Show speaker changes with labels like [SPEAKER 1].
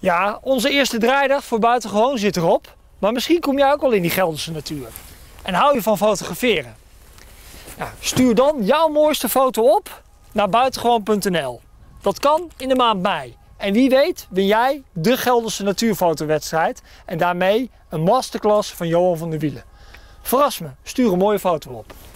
[SPEAKER 1] Ja, onze eerste draaidag voor Buitengewoon zit erop. Maar misschien kom jij ook wel in die Gelderse natuur. En hou je van fotograferen? Ja, stuur dan jouw mooiste foto op naar buitengewoon.nl. Dat kan in de maand mei. En wie weet win jij de Gelderse natuurfotowedstrijd en daarmee een masterclass van Johan van der Wielen. Verras me, stuur een mooie foto op.